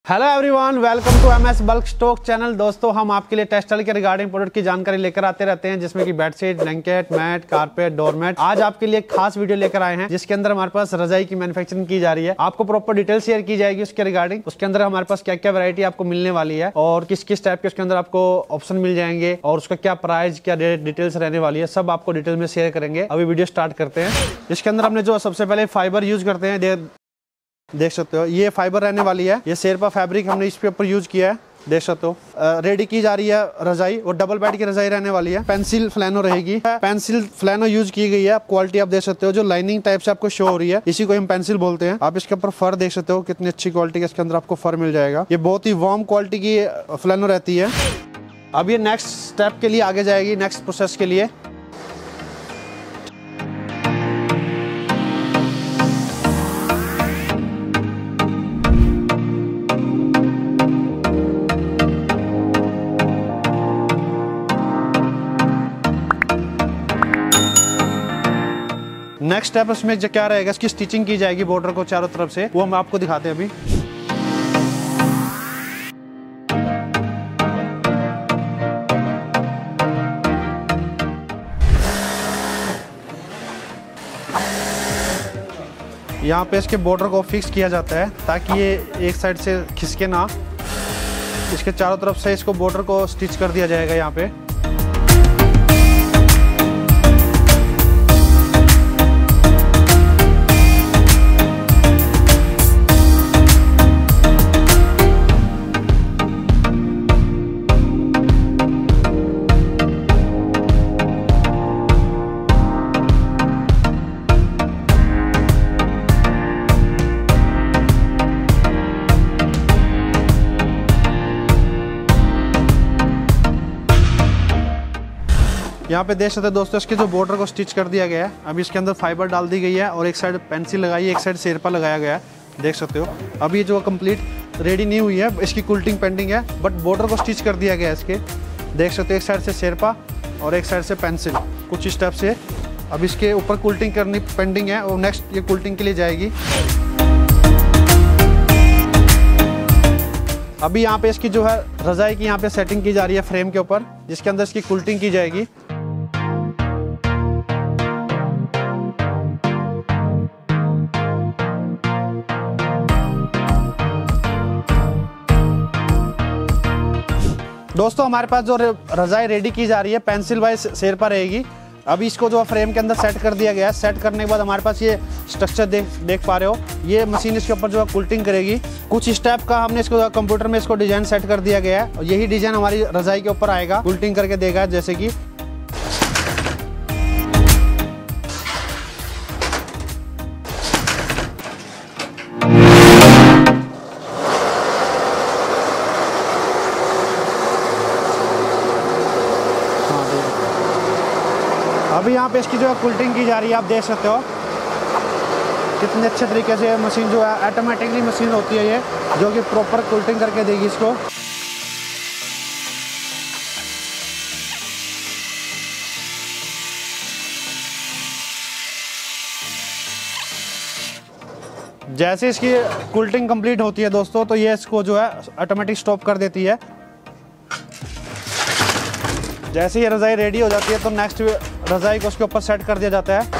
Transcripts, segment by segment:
Hello everyone, welcome to MS bulk stock channel. दोस्तों, हम आपके लिए टेक्सटाइल के रिगार्डिंग प्रोडक्ट की जानकारी लेकर आते रहते हैं, जिसमें कि bedsheet, blanket, mat, carpet, doormat. आज आपके लिए खास वीडियो लेकर आए हैं, जिसके अंदर हमारे पास रजाई की मैन्युफैक्चरिंग की जा रही है। आपको प्रॉपर डिटेल शेयर की जाएगी उसके रिगार्डिंग। उसके अंदर हमारे पास क्या क्या वैरायटी आपको मिलने वाली है और किस किस टाइप के उसके अंदर आपको ऑप्शन मिल जाएंगे और उसका क्या प्राइस, क्या डिटेल्स रहने वाली है, सब आपको डिटेल में शेयर करेंगे। अभी वीडियो स्टार्ट करते हैं। इसके अंदर हमने जो सबसे पहले फाइबर यूज करते हैं, देख सकते हो ये फाइबर रहने वाली है। ये शेरपा फैब्रिक हमने इसके ऊपर यूज किया है, देख सकते हो। रेडी की जा रही है रजाई, और डबल बेड की रजाई रहने वाली है। पेंसिल फ्लैनो रहेगी, पेंसिल फ्लैनो यूज की गई है। क्वालिटी आप देख सकते हो, जो लाइनिंग टाइप से आपको शो हो रही है, इसी को हम पेंसिल बोलते हैं। आप इसके ऊपर फर देख सकते हो, कितनी अच्छी क्वालिटी का इसके अंदर आपको फर मिल जाएगा। ये बहुत ही वार्म क्वालिटी की फ्लैनो रहती है। अब ये नेक्स्ट स्टेप के लिए आगे जाएगी, नेक्स्ट प्रोसेस के लिए। नेक्स्ट स्टेप उसमें जो क्या रहेगा, इसकी स्टिचिंग की जाएगी बॉर्डर को चारों तरफ से, वो हम आपको दिखाते हैं अभी। यहाँ पे इसके बॉर्डर को फिक्स किया जाता है ताकि ये एक साइड से खिसके ना। इसके चारों तरफ से इसको बॉर्डर को स्टिच कर दिया जाएगा यहाँ पे। यहाँ पे देख सकते हैं दोस्तों, इसके जो बॉर्डर को स्टिच कर दिया गया है। अभी इसके अंदर फाइबर डाल दी गई है और एक साइड पेंसिल लगाई है, एक साइड शेरपा लगाया गया है, देख सकते हो। अभी जो कंप्लीट रेडी नहीं हुई है, इसकी कुल्टिंग पेंडिंग है, बट बॉर्डर को स्टिच कर दिया गया है इसके, देख सकते हो। एक साइड से शेरपा और एक साइड से पेंसिल, कुछ स्टेप से। अब इसके ऊपर कुल्टिंग करनी पेंडिंग है और नेक्स्ट ये कुल्टिंग के लिए जाएगी। अभी यहाँ पे इसकी जो है रजाई की यहाँ पे सेटिंग की जा रही है फ्रेम के ऊपर, जिसके अंदर इसकी कुल्टिंग की जाएगी। दोस्तों, हमारे पास जो रजाई रेडी की जा रही है, पेंसिल वाइज शेरपा रहेगी। अभी इसको जो फ्रेम के अंदर सेट कर दिया गया है। सेट करने के बाद हमारे पास ये स्ट्रक्चर देख पा रहे हो। ये मशीन इसके ऊपर जो है कुल्टिंग करेगी। कुछ स्टेप का हमने इसको कंप्यूटर में इसको डिजाइन सेट कर दिया गया है, और यही डिजाइन हमारी रजाई के ऊपर आएगा, कुल्टिंग करके देगा। जैसे कि अभी यहाँ पे इसकी जो है कुल्टिंग की जा रही है, आप देख सकते हो कितने अच्छे तरीके से मशीन जो है ऑटोमेटिकली मशीन होती है ये, जो कि प्रॉपर कुल्टिंग करके देगी इसको। जैसे इसकी कुल्टिंग कंप्लीट होती है दोस्तों, तो ये इसको जो है ऑटोमेटिक स्टॉप कर देती है। जैसे ये रजाई रेडी हो जाती है, तो नेक्स्ट रजाई को उसके ऊपर सेट कर दिया जाता है।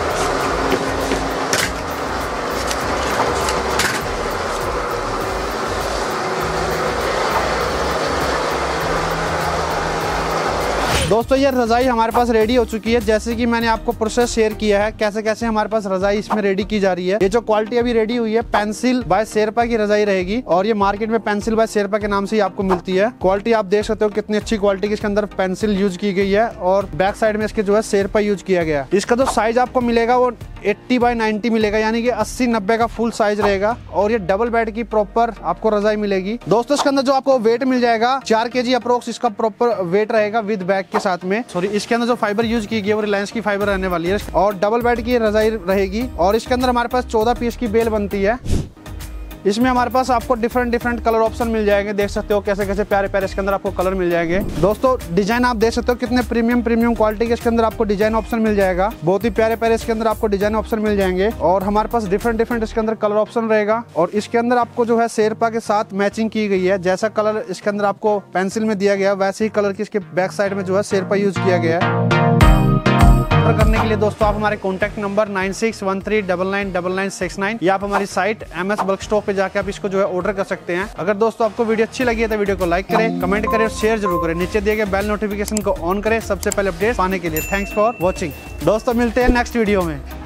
दोस्तों, ये रजाई हमारे पास रेडी हो चुकी है। जैसे कि मैंने आपको प्रोसेस शेयर किया है, कैसे कैसे हमारे पास रजाई इसमें रेडी की जा रही है। ये जो क्वालिटी अभी रेडी हुई है, पेंसिल बाय शेरपा की रजाई रहेगी, और ये मार्केट में पेंसिल बाय शेरपा के नाम से ही आपको मिलती है। क्वालिटी आप देख सकते हो कितनी अच्छी क्वालिटी की इसके अंदर पेंसिल यूज की गई है, और बैक साइड में इसके जो है शेरपा यूज किया गया। इसका जो साइज आपको मिलेगा वो 80 बाय 90 मिलेगा, यानी कि 80-90 का फुल साइज रहेगा, और ये डबल बेड की प्रॉपर आपको रजाई मिलेगी। दोस्तों, इसके अंदर जो आपको वेट मिल जाएगा 4 kg अप्रोक्स इसका प्रॉपर वेट रहेगा विद बैग के साथ में। सॉरी, इसके अंदर जो फाइबर यूज की गई है वो रिलायंस की फाइबर रहने वाली है, और डबल बेड की रजाई रहेगी। और इसके अंदर हमारे पास 14 पीस की बेल बनती है। इसमें हमारे पास आपको डिफरेंट कलर ऑप्शन मिल जाएंगे, देख सकते हो कैसे कैसे प्यारे प्यारे इसके अंदर आपको कलर मिल जाएंगे। दोस्तों डिजाइन आप देख सकते हो कितने प्रीमियम क्वालिटी के इसके अंदर आपको डिजाइन ऑप्शन मिल जाएगा। बहुत ही प्यारे प्यारे इसके अंदर आपको डिजाइन ऑप्शन मिल जाएंगे और हमारे पास डिफरेंट इसके अंदर कलर ऑप्शन रहेगा। और इसके अंदर आपको जो है शेरपा के साथ मैचिंग की गई है, जैसा कलर इसके अंदर आपको पेंसिल में दिया गया वैसे ही कलर की इसके बैक साइड में जो है शेरपा यूज किया गया है। ऑर्डर करने के लिए दोस्तों आप हमारे कॉन्टैक्ट नंबर 9613999969 या आप हमारी साइट MS बल्क स्टॉक पे जाके आप इसको जो है ऑर्डर कर सकते हैं। अगर दोस्तों आपको वीडियो अच्छी लगी है तो वीडियो को लाइक करें, कमेंट करें और शेयर जरूर करें। नीचे दिए गए बेल नोटिफिकेशन को ऑन करें सबसे पहले अपडेट पाने के लिए। Thanks for watching. दोस्तों मिलते हैं नेक्स्ट वीडियो में।